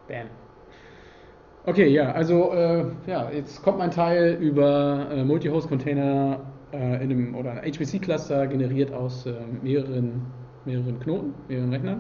Bam. Okay, ja, also ja, jetzt kommt mein Teil über Multi-Host-Container in einem oder ein HPC-Cluster generiert aus mehreren Knoten, mehreren Rechnern.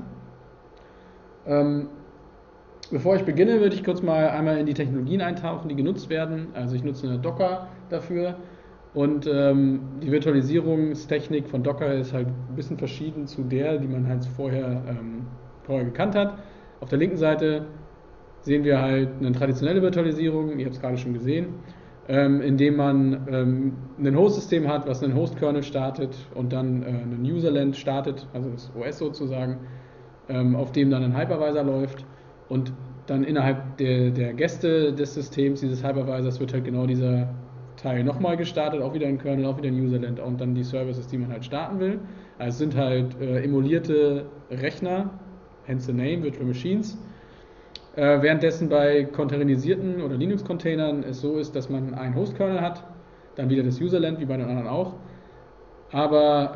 Ähm, Bevor ich beginne, würde ich kurz mal einmal in die Technologien eintauchen, die genutzt werden. Also ich nutze eine Docker dafür und die Virtualisierungstechnik von Docker ist halt ein bisschen verschieden zu der, die man halt vorher gekannt hat. Auf der linken Seite sehen wir halt eine traditionelle Virtualisierung, ihr habt es gerade schon gesehen, indem man ein Host-System hat, was einen Host-Kernel startet und dann einen Userland startet, also das OS sozusagen, auf dem dann ein Hypervisor läuft und dann innerhalb der Gäste des Systems, dieses Hypervisors, wird halt genau dieser Teil nochmal gestartet, auch wieder ein Kernel, auch wieder ein Userland und dann die Services, die man halt starten will. Also es sind halt emulierte Rechner, hence the name, Virtual Machines. Währenddessen bei containerisierten oder Linux-Containern es so ist, dass man einen Host-Kernel hat, dann wieder das Userland, wie bei den anderen auch. Aber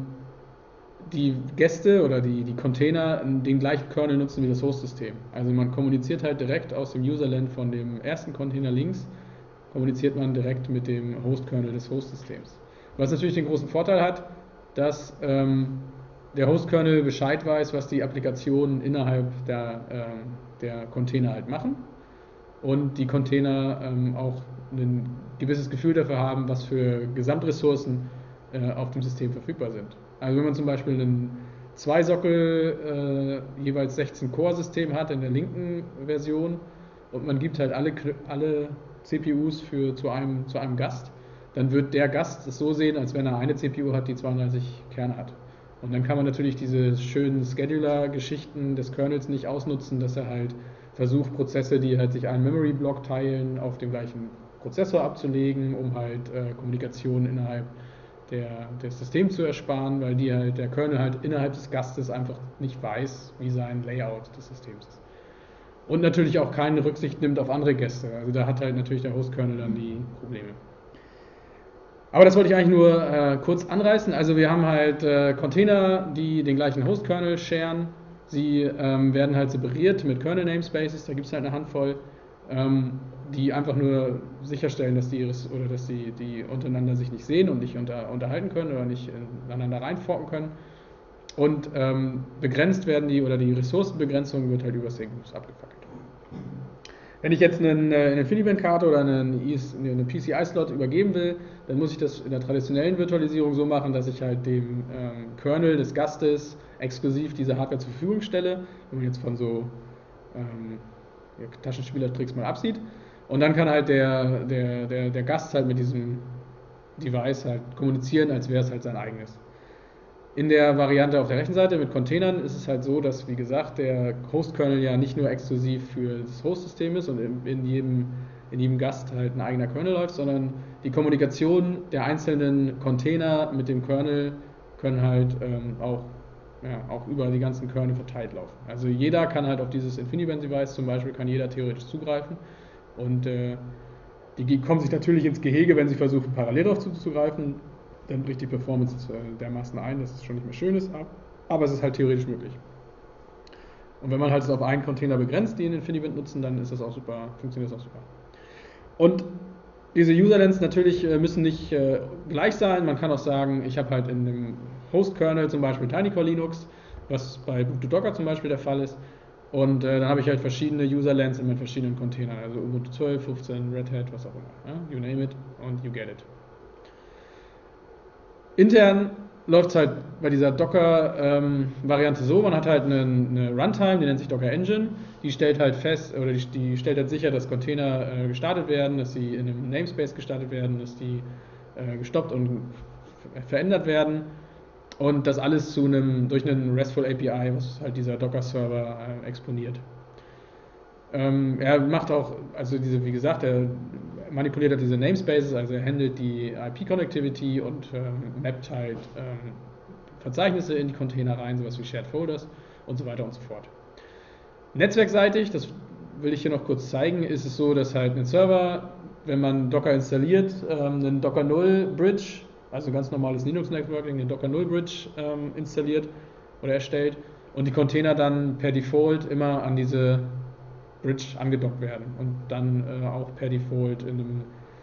die Gäste oder die Container den gleichen Kernel nutzen wie das Host-System. Also man kommuniziert halt direkt aus dem Userland von dem ersten Container links, kommuniziert man direkt mit dem Host-Kernel des Host-Systems. Was natürlich den großen Vorteil hat, dass der Host-Kernel Bescheid weiß, was die Applikationen innerhalb der Container halt machen und die Container auch ein gewisses Gefühl dafür haben, was für Gesamtressourcen auf dem System verfügbar sind. Also wenn man zum Beispiel ein Zwei-Sockel jeweils 16 Core-System hat in der linken Version und man gibt halt alle CPUs zu einem Gast, dann wird der Gast es so sehen, als wenn er eine CPU hat, die 32 Kerne hat. Und dann kann man natürlich diese schönen Scheduler-Geschichten des Kernels nicht ausnutzen, dass er halt versucht, Prozesse, die halt sich einen Memory-Block teilen, auf dem gleichen Prozessor abzulegen, um halt Kommunikation innerhalb des Systems zu ersparen, weil der Kernel halt innerhalb des Gastes einfach nicht weiß, wie sein Layout des Systems ist. Und natürlich auch keine Rücksicht nimmt auf andere Gäste. Also da hat halt natürlich der Host-Kernel dann die Probleme. Aber das wollte ich eigentlich nur kurz anreißen. Also wir haben halt Container, die den gleichen Host-Kernel sharen. Sie werden halt separiert mit Kernel-Namespaces, da gibt es halt eine Handvoll, die einfach nur sicherstellen, dass die untereinander sich nicht sehen und nicht unterhalten können oder nicht ineinander reinforken können. Und begrenzt werden die Ressourcenbegrenzung wird halt über Signals abgefackelt. Wenn ich jetzt eine InfiniBand-Karte oder eine PCI-Slot übergeben will, dann muss ich das in der traditionellen Virtualisierung so machen, dass ich halt dem Kernel des Gastes exklusiv diese Hardware zur Verfügung stelle, wenn man jetzt von so Taschenspielertricks mal absieht. Und dann kann halt der Gast halt mit diesem Device halt kommunizieren, als wäre es halt sein eigenes. In der Variante auf der rechten Seite mit Containern ist es halt so, dass, wie gesagt, der Host-Kernel ja nicht nur exklusiv für das Host-System ist und in jedem Gast halt ein eigener Kernel läuft, sondern die Kommunikation der einzelnen Container mit dem Kernel können halt auch über die ganzen Kernel verteilt laufen. Also jeder kann halt auf dieses InfiniBand-Device zum Beispiel, kann jeder theoretisch zugreifen und die kommen sich natürlich ins Gehege, wenn sie versuchen, parallel darauf zuzugreifen. Dann bricht die Performance dermaßen ein, dass es schon nicht mehr schön ist, aber es ist halt theoretisch möglich. Und wenn man halt es auf einen Container begrenzt, die in InfiniBand nutzen, dann ist das auch super, funktioniert das auch super. Und diese Userlands natürlich müssen nicht gleich sein. Man kann auch sagen, ich habe halt in dem Host-Kernel zum Beispiel TinyCore Linux, was bei Ubuntu Docker zum Beispiel der Fall ist. Und dann habe ich halt verschiedene Userlands in verschiedenen Containern, also Ubuntu 12, 15, Red Hat, was auch immer. Ja? You name it und you get it. Intern läuft es halt bei dieser Docker-Variante so, man hat halt eine Runtime, die nennt sich Docker Engine, die stellt halt fest, oder die stellt halt sicher, dass Container gestartet werden, dass sie in einem Namespace gestartet werden, dass die gestoppt und verändert werden und das alles durch einen RESTful API, was halt dieser Docker-Server exponiert. Er macht auch, also wie gesagt, er manipuliert halt diese Namespaces, also er handelt die IP-Connectivity und mappt halt Verzeichnisse in die Container rein, sowas wie Shared Folders und so weiter und so fort. Netzwerkseitig, das will ich hier noch kurz zeigen, ist es so, dass halt ein Server, wenn man Docker installiert, einen Docker 0 Bridge, also ganz normales Linux Networking, den Docker 0 Bridge installiert oder erstellt und die Container dann per Default immer an diese Bridge angedockt werden und dann auch per Default in einem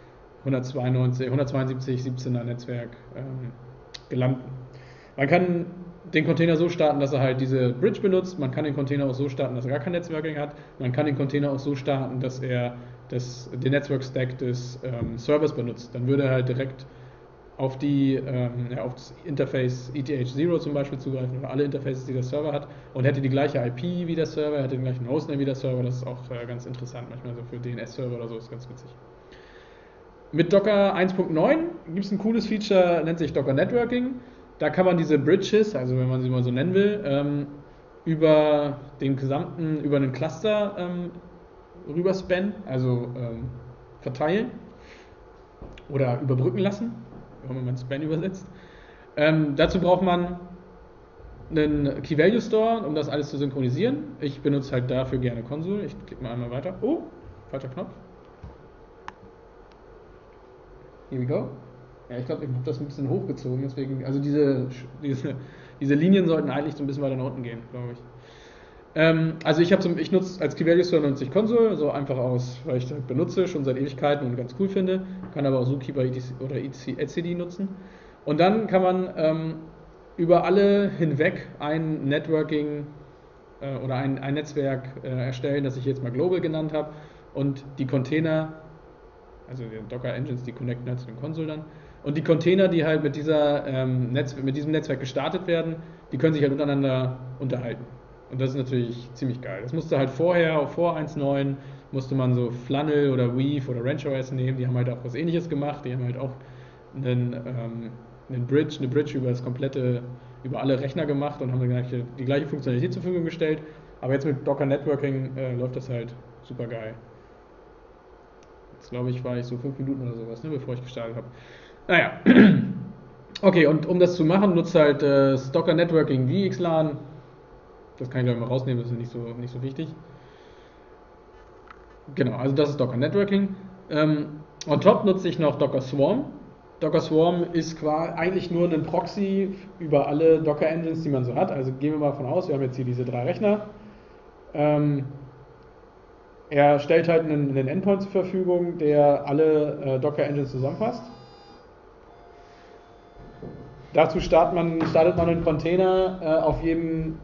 172.17er Netzwerk gelandet. Man kann den Container so starten, dass er halt diese Bridge benutzt. Man kann den Container auch so starten, dass er gar kein Netzwerking hat. Man kann den Container auch so starten, dass er den Network-Stack des Servers benutzt. Dann würde er halt direkt auf das Interface ETH0 zum Beispiel zugreifen oder alle Interfaces, die der Server hat und hätte die gleiche IP wie der Server, hätte den gleichen Hostname wie der Server. Das ist auch ganz interessant, manchmal so für DNS-Server oder so, ist ganz witzig. Mit Docker 1.9 gibt es ein cooles Feature, nennt sich Docker Networking. Da kann man diese Bridges, also wenn man sie mal so nennen will, über einen Cluster rüber spannen, also verteilen oder überbrücken lassen, wenn man Span übersetzt. Dazu braucht man einen Key-Value Store, um das alles zu synchronisieren. Ich benutze halt dafür gerne Consul. Ich klicke mal einmal weiter. Oh, falscher Knopf. Here we go. Ja, ich glaube, ich habe das ein bisschen hochgezogen, deswegen, also diese Linien sollten eigentlich so ein bisschen weiter nach unten gehen, glaube ich. Also ich nutze als Key Value Store nutze ich Consul, so einfach weil ich das benutze, schon seit Ewigkeiten und ganz cool finde. Kann aber auch Zookeeper oder etcd nutzen. Und dann kann man über alle hinweg ein Networking oder ein Netzwerk erstellen, das ich jetzt mal Global genannt habe. Und die Container, also die Docker Engines, die connecten halt zu den Consul dann. Und die Container, die halt mit diesem Netzwerk gestartet werden, die können sich halt untereinander unterhalten. Und das ist natürlich ziemlich geil. Das musste halt vor 1.9 musste man so Flannel oder Weave oder RanchOS nehmen, die haben halt auch was Ähnliches gemacht, die haben halt auch eine Bridge über alle Rechner gemacht und haben die gleiche Funktionalität zur Verfügung gestellt. Aber jetzt mit Docker Networking läuft das halt super geil. Jetzt glaube ich, war ich so 5 Minuten oder sowas, bevor ich gestartet habe. Naja, okay, und um das zu machen, nutzt halt das Docker Networking VXLAN. Das kann ich gleich mal rausnehmen, das ist nicht so wichtig. Genau, also das ist Docker Networking. On top nutze ich noch Docker Swarm. Docker Swarm ist eigentlich nur ein Proxy über alle Docker Engines, die man so hat. Also gehen wir mal davon aus, wir haben jetzt hier diese 3 Rechner. Er stellt halt einen Endpoint zur Verfügung, der alle Docker Engines zusammenfasst. Dazu startet man einen Container auf jedem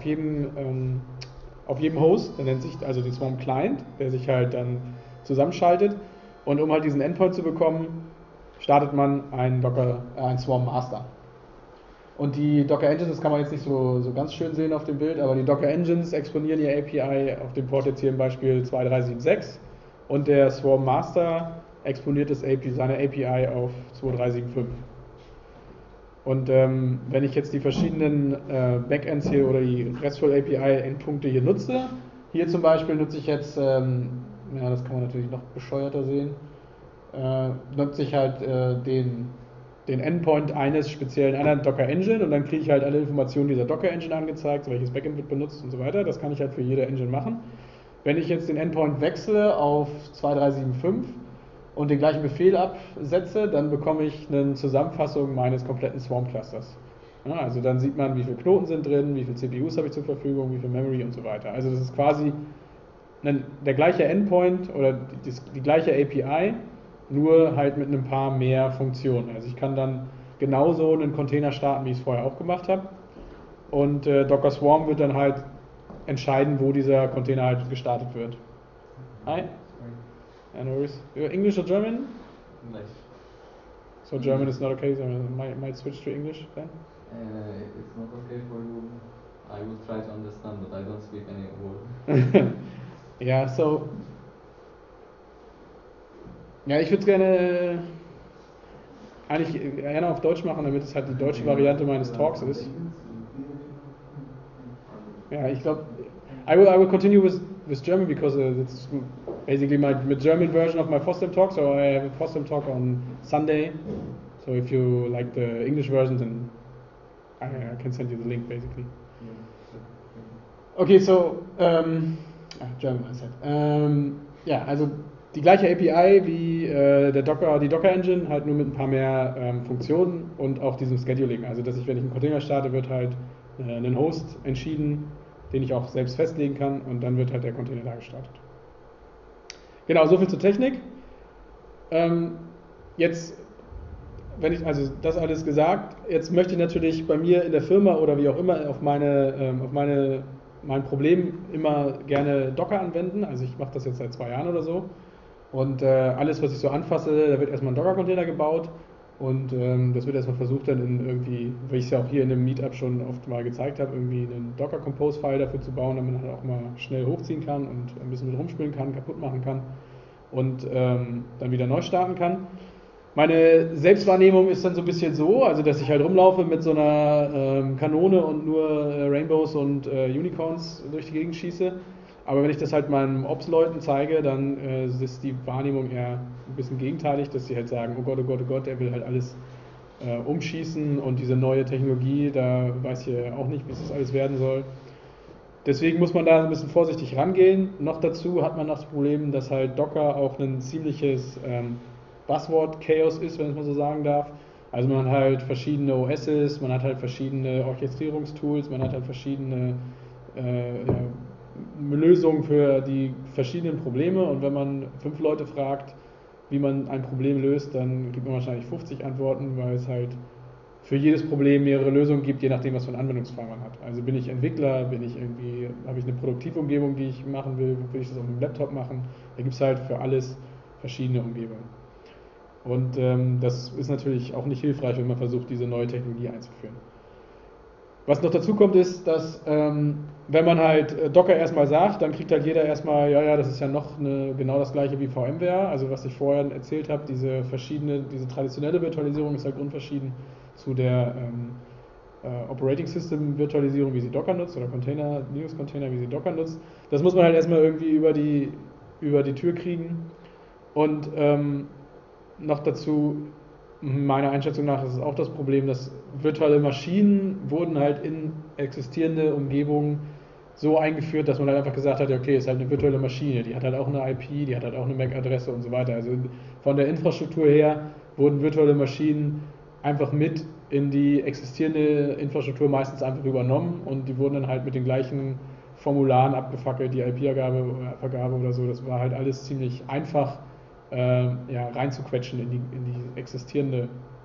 Host, der nennt sich also den Swarm Client, der sich halt dann zusammenschaltet. Und um halt diesen Endpoint zu bekommen, startet man einen Swarm Master. Und die Docker Engines, das kann man jetzt nicht so ganz schön sehen auf dem Bild, aber die Docker Engines exponieren ihr API auf dem Port jetzt hier im Beispiel 2376 und der Swarm Master exponiert seine API auf 2375. Und wenn ich jetzt die verschiedenen Backends hier oder die RESTful API-Endpunkte hier nutze, hier zum Beispiel nutze ich jetzt, das kann man natürlich noch bescheuerter sehen, nutze ich halt den Endpoint eines speziellen anderen Docker Engine und dann kriege ich halt alle Informationen dieser Docker Engine angezeigt, welches Backend wird benutzt und so weiter. Das kann ich halt für jede Engine machen. Wenn ich jetzt den Endpoint wechsle auf 2375 und den gleichen Befehl absetze, dann bekomme ich eine Zusammenfassung meines kompletten Swarm-Clusters. Ja, also dann sieht man, wie viele Knoten sind drin, wie viele CPUs habe ich zur Verfügung, wie viel Memory und so weiter. Also das ist quasi der gleiche Endpoint oder die gleiche API, nur halt mit ein paar mehr Funktionen. Also ich kann dann genauso einen Container starten, wie ich es vorher auch gemacht habe. Und Docker Swarm wird dann halt entscheiden, wo dieser Container halt gestartet wird. Hi. Anyways, English or German? English. So German is not okay, so I might switch to English then? It's not okay for you. I will try to understand, but I don't speak any word. Ja, so. Ja, ich würde es gerne auf Deutsch machen, damit es halt die deutsche Variante meines Talks ist. Ja, ich glaube, I will continue with German because it's basically my German version of my FOSDEM talk. So I have a FOSDEM talk on Sunday. So if you like the English version, then I can send you the link basically. Okay, so German I said. Ja, also die gleiche API wie die Docker Engine, halt nur mit ein paar mehr Funktionen und auch diesem Scheduling. Also dass wenn ich einen Container starte, wird halt ein Host entschieden, den ich auch selbst festlegen kann und dann wird halt der Container da gestartet. Genau, so viel zur Technik. Jetzt, also das alles gesagt, jetzt möchte ich natürlich bei mir in der Firma oder wie auch immer auf mein Problem immer gerne Docker anwenden. Also ich mache das jetzt seit 2 Jahren oder so. Und alles, was ich so anfasse, da wird erstmal ein Docker-Container gebaut. Und das wird erstmal versucht, dann in irgendwie, weil ich es ja auch hier in einem Meetup schon oft mal gezeigt habe, irgendwie einen Docker-Compose-File dafür zu bauen, damit man halt auch mal schnell hochziehen kann und ein bisschen mit rumspielen kann, kaputt machen kann und dann wieder neu starten kann. Meine Selbstwahrnehmung ist dann so ein bisschen so, also dass ich halt rumlaufe mit so einer Kanone und nur Rainbows und Unicorns durch die Gegend schieße. Aber wenn ich das halt meinen Ops-Leuten zeige, dann ist die Wahrnehmung eher ein bisschen gegenteilig, dass sie halt sagen, oh Gott, oh Gott, oh Gott, er will halt alles umschießen und diese neue Technologie, da weiß ich auch nicht, wie es das alles werden soll. Deswegen muss man da ein bisschen vorsichtig rangehen. Noch dazu hat man das Problem, dass halt Docker auch ein ziemliches Buzzword-Chaos ist, wenn ich mal so sagen darf. Also man hat halt verschiedene OSs, man hat halt verschiedene Orchestrierungstools, man hat halt verschiedene Lösungen für die verschiedenen Probleme und wenn man 5 Leute fragt, wie man ein Problem löst, dann kriegt man wahrscheinlich 50 Antworten, weil es halt für jedes Problem mehrere Lösungen gibt, je nachdem, was für einen Anwendungsfall man hat. Also bin ich Entwickler, habe ich eine Produktivumgebung, die ich machen will ich das auf einem Laptop machen. Da gibt es halt für alles verschiedene Umgebungen. Und das ist natürlich auch nicht hilfreich, wenn man versucht, diese neue Technologie einzuführen. Was noch dazu kommt, ist, dass wenn man halt Docker erstmal sagt, dann kriegt halt jeder erstmal, ja, das ist ja noch genau das gleiche wie VMware. Also was ich vorher erzählt habe, diese traditionelle Virtualisierung ist halt grundverschieden zu der Operating System Virtualisierung, wie sie Docker nutzt, oder Linux Container, wie sie Docker nutzt. Das muss man halt erstmal irgendwie über die Tür kriegen. Und noch dazu, meiner Einschätzung nach, ist es auch das Problem, dass virtuelle Maschinen wurden halt in existierende Umgebungen so eingeführt, dass man halt einfach gesagt hat, okay, ist halt eine virtuelle Maschine, die hat halt auch eine IP, die hat halt auch eine MAC-Adresse und so weiter. Also von der Infrastruktur her wurden virtuelle Maschinen einfach mit in die existierende Infrastruktur meistens einfach übernommen und die wurden dann halt mit den gleichen Formularen abgefackelt, die IP-Vergabe oder so. Das war halt alles ziemlich einfach reinzuquetschen in die existierende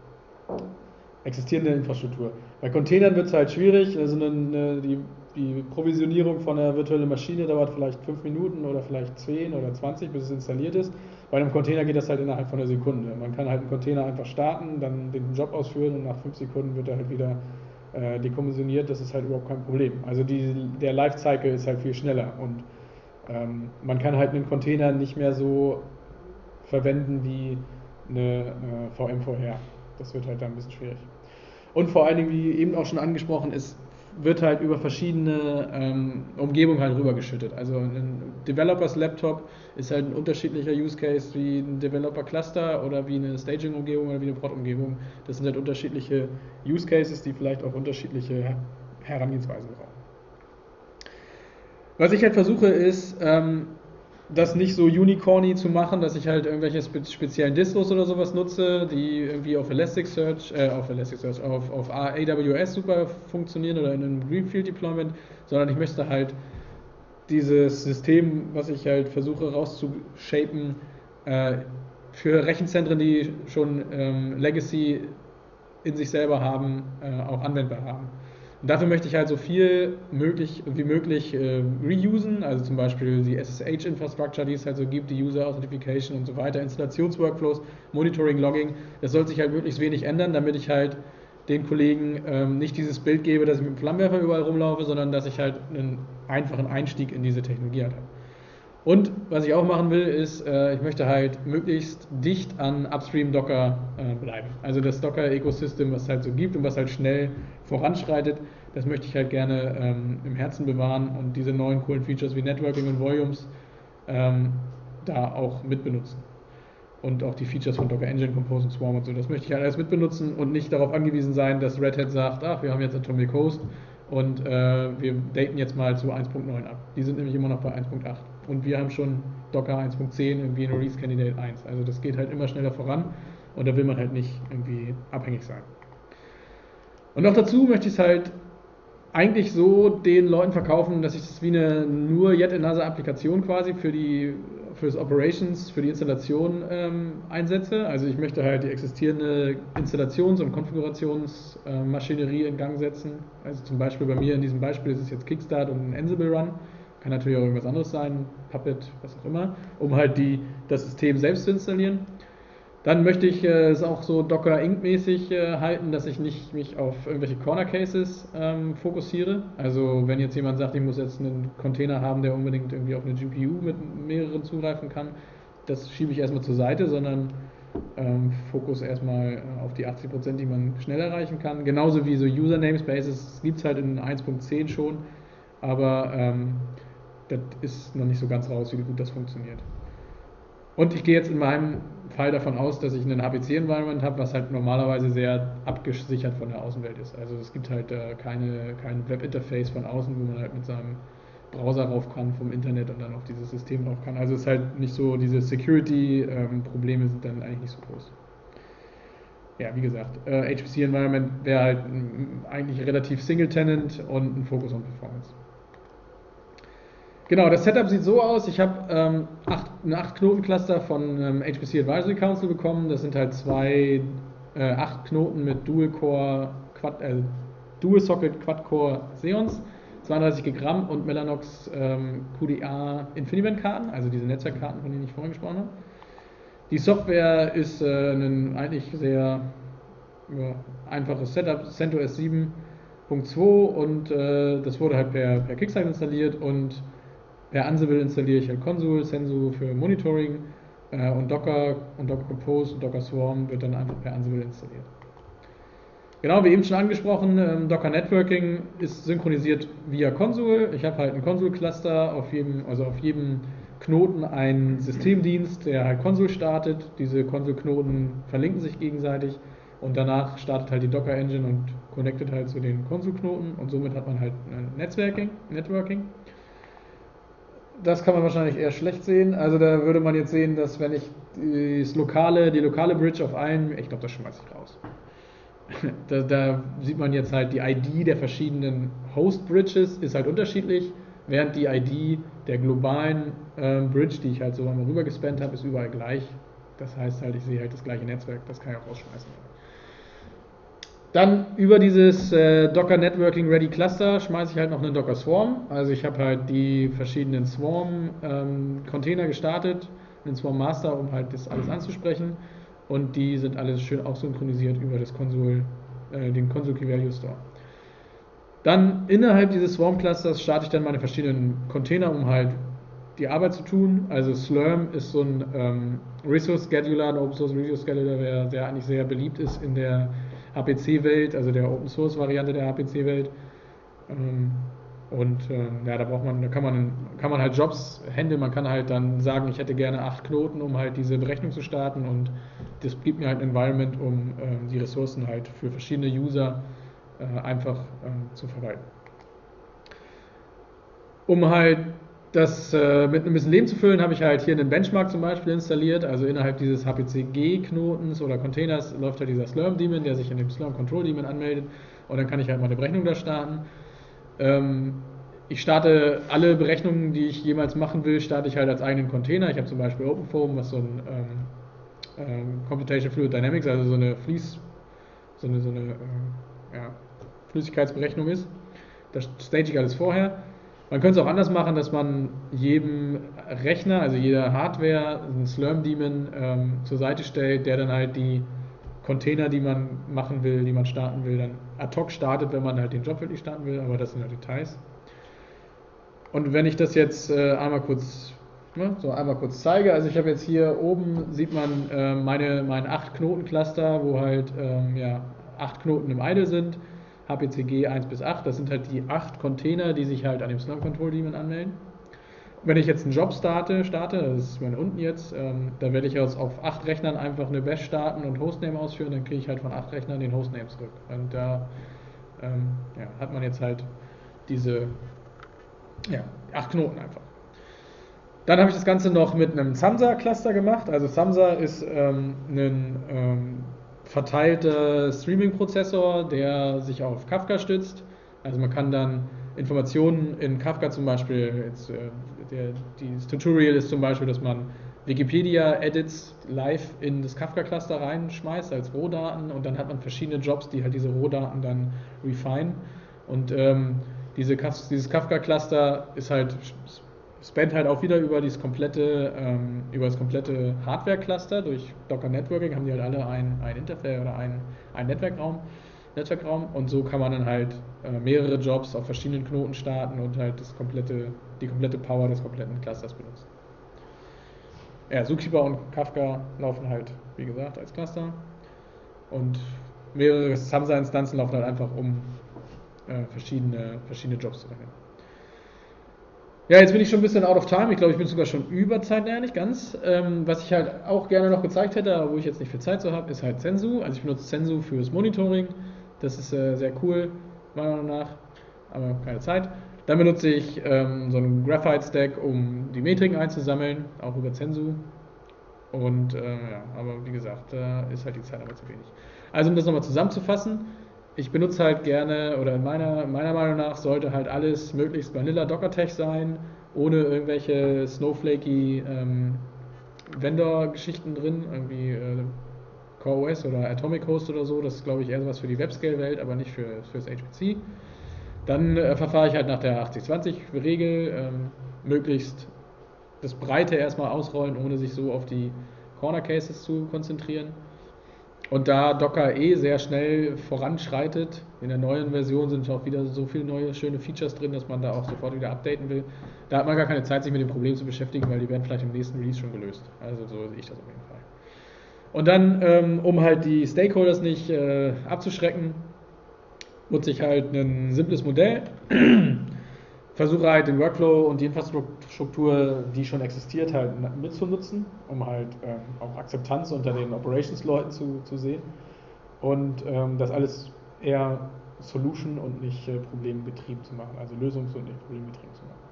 Infrastruktur. Bei Containern wird es halt schwierig, also die Provisionierung von einer virtuellen Maschine dauert vielleicht 5 Minuten oder vielleicht 10 oder 20, bis es installiert ist. Bei einem Container geht das halt innerhalb von einer Sekunde. Man kann halt einen Container einfach starten, dann den Job ausführen und nach 5 Sekunden wird er halt wieder dekommissioniert. Das ist halt überhaupt kein Problem. Also der Lifecycle ist halt viel schneller und man kann halt einen Container nicht mehr so verwenden wie eine VM vorher. Das wird halt dann ein bisschen schwierig. Und vor allen Dingen, wie eben auch schon angesprochen ist, wird halt über verschiedene Umgebungen halt rübergeschüttet. Also ein Developers Laptop ist halt ein unterschiedlicher Use Case wie ein Developer Cluster oder wie eine Staging-Umgebung oder wie eine Prod-Umgebung. Das sind halt unterschiedliche Use Cases, die vielleicht auch unterschiedliche Herangehensweisen brauchen. Was ich halt versuche ist, das nicht so unicorny zu machen, dass ich halt irgendwelche speziellen Distros oder sowas nutze, die irgendwie auf AWS super funktionieren oder in einem Greenfield Deployment, sondern ich möchte halt dieses System, was ich halt versuche rauszushapen, für Rechenzentren, die schon Legacy in sich selber haben, auch anwendbar haben. Und dafür möchte ich halt so viel wie möglich reusen, also zum Beispiel die SSH-Infrastructure, die es halt so gibt, die User Authentication und so weiter, Installationsworkflows, Monitoring, Logging. Das soll sich halt möglichst wenig ändern, damit ich halt den Kollegen nicht dieses Bild gebe, dass ich mit dem Flammenwerfer überall rumlaufe, sondern dass ich halt einen einfachen Einstieg in diese Technologie habe. Und was ich auch machen will, ist, ich möchte halt möglichst dicht an Upstream Docker bleiben. Also das Docker-Ecosystem, was es halt so gibt und was halt schnell voranschreitet, das möchte ich halt gerne im Herzen bewahren und diese neuen coolen Features wie Networking und Volumes da auch mitbenutzen. Und auch die Features von Docker Engine, Compose und Swarm und so, das möchte ich halt alles mitbenutzen und nicht darauf angewiesen sein, dass Red Hat sagt, ach, wir haben jetzt Atomic Host und wir daten jetzt mal zu 1.9 ab. Die sind nämlich immer noch bei 1.8. Und wir haben schon Docker 1.10 irgendwie in Release Candidate 1. Also das geht halt immer schneller voran und da will man halt nicht irgendwie abhängig sein. Und noch dazu möchte ich es halt eigentlich so den Leuten verkaufen, dass ich das wie eine nur Yet Another Applikation quasi für die fürs Operations, für die Installation einsetze. Also ich möchte halt die existierende Installations- und Konfigurationsmaschinerie in Gang setzen. Also zum Beispiel bei mir in diesem Beispiel ist es jetzt Kickstart und ein Ansible Run. Kann natürlich auch irgendwas anderes sein, Puppet, was auch immer, um halt das System selbst zu installieren. Dann möchte ich es auch so Docker Inc. mäßig halten, dass ich nicht mich auf irgendwelche Corner Cases fokussiere. Also wenn jetzt jemand sagt, ich muss jetzt einen Container haben, der unbedingt irgendwie auf eine GPU mit mehreren zugreifen kann, das schiebe ich erstmal zur Seite, sondern Fokus erstmal auf die 80%, die man schnell erreichen kann. Genauso wie so User Namespaces, gibt es halt in 1.10 schon, aber das ist noch nicht so ganz raus, wie gut das funktioniert. Und ich gehe jetzt in meinem Fall davon aus, dass ich ein HPC-Environment habe, was halt normalerweise sehr abgesichert von der Außenwelt ist. Also es gibt halt kein Web-Interface von außen, wo man halt mit seinem Browser rauf kann vom Internet und dann auf dieses System rauf kann. Also es ist halt nicht so, diese Security-Probleme sind dann eigentlich nicht so groß. Ja, wie gesagt, HPC-Environment wäre halt eigentlich relativ Single-Tenant und ein Fokus on Performance. Genau, das Setup sieht so aus. Ich habe ein 8-Knoten-Cluster von HPC Advisory Council bekommen. Das sind halt 8 Knoten mit Dual-Socket Quad-Core Xeons, 32 Gramm und Mellanox QDA InfiniBand-Karten, also diese Netzwerkkarten, von denen ich vorhin gesprochen habe. Die Software ist ein eigentlich sehr einfaches Setup, CentOS 7.2 und das wurde halt per Kickstart installiert und per Ansible installiere ich halt Consul, Sensu für Monitoring und Docker Compose und Docker Swarm wird dann einfach per Ansible installiert. Genau, wie eben schon angesprochen, Docker Networking ist synchronisiert via Consul. Ich habe halt ein Consul-Cluster, auf jedem Knoten einen Systemdienst, der halt Consul startet. Diese Consul-Knoten verlinken sich gegenseitig und danach startet halt die Docker-Engine und connectet halt zu den Consul-Knoten und somit hat man halt Networking. Das kann man wahrscheinlich eher schlecht sehen. Also da würde man jetzt sehen, dass wenn ich die lokale Bridge auf allen, ich glaube, das schmeiße ich raus. Da sieht man jetzt halt die ID der verschiedenen Host-Bridges ist halt unterschiedlich, während die ID der globalen Bridge, die ich halt so einmal rüber gespannt habe, ist überall gleich. Das heißt halt, ich sehe halt das gleiche Netzwerk, das kann ich auch rausschmeißen. Dann über dieses Docker Networking Ready Cluster schmeiße ich halt noch einen Docker Swarm. Also ich habe halt die verschiedenen Swarm Container gestartet, einen Swarm Master, um halt das alles anzusprechen. Und die sind alles schön auch synchronisiert über das den Consul Key Value Store. Dann innerhalb dieses Swarm Clusters starte ich dann meine verschiedenen Container, um halt die Arbeit zu tun. Also Slurm ist so ein Resource Scheduler, ein Open Source Resource Scheduler, der eigentlich sehr beliebt ist in der HPC-Welt, also der Open-Source-Variante der HPC-Welt. Ja, da kann man halt Jobs handeln, man kann halt dann sagen, ich hätte gerne 8 Knoten, um halt diese Berechnung zu starten und das gibt mir halt ein Environment, um die Ressourcen halt für verschiedene User einfach zu verwalten. Um halt das mit ein bisschen Leben zu füllen, habe ich halt hier einen Benchmark zum Beispiel installiert. Also innerhalb dieses HPC-G-Knotens oder Containers läuft halt dieser Slurm-Daemon, der sich in dem Slurm-Control-Daemon anmeldet. Und dann kann ich halt meine Berechnung da starten. Ich starte alle Berechnungen, die ich jemals machen will, starte ich halt als eigenen Container. Ich habe zum Beispiel OpenFOAM, was so ein Computational Fluid Dynamics, also so eine Flüssigkeitsberechnung ist. Das stage ich alles vorher. Man könnte es auch anders machen, dass man jedem Rechner, also jeder Hardware, einen Slurm-Daemon zur Seite stellt, der dann halt die Container, die man machen will, die man starten will, dann ad hoc startet, wenn man halt den Job wirklich starten will, aber das sind ja Details. Und wenn ich das jetzt einmal kurz zeige, also ich habe jetzt hier oben, sieht man mein 8-Knoten-Cluster, wo halt 8 Knoten im Idle sind, HPCG 1 bis 8, das sind halt die 8 Container, die sich halt an dem Slurm Control Daemon anmelden. Wenn ich jetzt einen Job starte, das ist meine unten jetzt, da werde ich auf 8 Rechnern einfach eine Bash starten und Hostname ausführen, dann kriege ich halt von 8 Rechnern den Hostname zurück. Und da hat man jetzt halt diese 8 Knoten einfach. Dann habe ich das Ganze noch mit einem Samza-Cluster gemacht. Also Samza ist ein verteilter Streaming-Prozessor, der sich auf Kafka stützt. Also man kann dann Informationen in Kafka zum Beispiel, jetzt dieses Tutorial ist zum Beispiel, dass man Wikipedia-Edits live in das Kafka-Cluster reinschmeißt als Rohdaten und dann hat man verschiedene Jobs, die halt diese Rohdaten dann refine. Und dieses Kafka-Cluster ist halt, spannt halt auch wieder über das komplette Hardware-Cluster. Durch Docker Networking haben die halt alle ein Interface oder ein Netzwerkraum. Und so kann man dann halt mehrere Jobs auf verschiedenen Knoten starten und halt die komplette Power des kompletten Clusters benutzen. Ja, Zookeeper und Kafka laufen halt, wie gesagt, als Cluster. Und mehrere Samza-Instanzen laufen halt einfach, um verschiedene Jobs zu erkennen. Ja, jetzt bin ich schon ein bisschen out of time. Ich glaube, ich bin sogar schon über Zeit, naja, nicht ganz. Was ich halt auch gerne noch gezeigt hätte, aber wo ich jetzt nicht viel Zeit so habe, ist halt Sensu. Also ich benutze Sensu fürs Monitoring. Das ist sehr cool, meiner Meinung nach, aber keine Zeit. Dann benutze ich so einen Graphite-Stack, um die Metriken einzusammeln, auch über Sensu. Und ja, aber wie gesagt, da ist halt die Zeit aber zu wenig. Also um das nochmal zusammenzufassen, ich benutze halt gerne, oder meiner Meinung nach sollte halt alles möglichst Vanilla Dockertech sein, ohne irgendwelche snowflakey Vendor-Geschichten drin, irgendwie CoreOS oder Atomic Host oder so. Das ist, glaube ich, eher sowas für die Webscale-Welt, aber nicht fürs HPC. Dann verfahre ich halt nach der 80-20-Regel, möglichst das Breite erstmal ausrollen, ohne sich so auf die Corner Cases zu konzentrieren. Und da Docker sehr schnell voranschreitet, in der neuen Version sind auch wieder so viele neue schöne Features drin, dass man da auch sofort wieder updaten will. Da hat man gar keine Zeit, sich mit dem Problem zu beschäftigen, weil die werden vielleicht im nächsten Release schon gelöst. Also so sehe ich das auf jeden Fall. Und dann, um halt die Stakeholders nicht abzuschrecken, nutze ich halt ein simples Modell, versuche halt den Workflow und die Infrastruktur, die schon existiert, halt mitzunutzen, um halt auch Akzeptanz unter den Operations-Leuten zu sehen. Und das alles eher Solution und nicht problemgetrieben zu machen, also lösungs- und nicht problemgetrieben zu machen.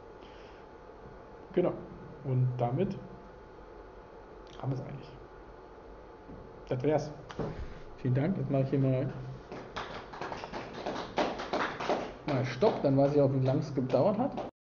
Genau. Und damit haben wir es eigentlich. Das wär's. Vielen Dank. Jetzt mache ich hier mal Stopp, dann weiß ich auch, wie lange es gedauert hat.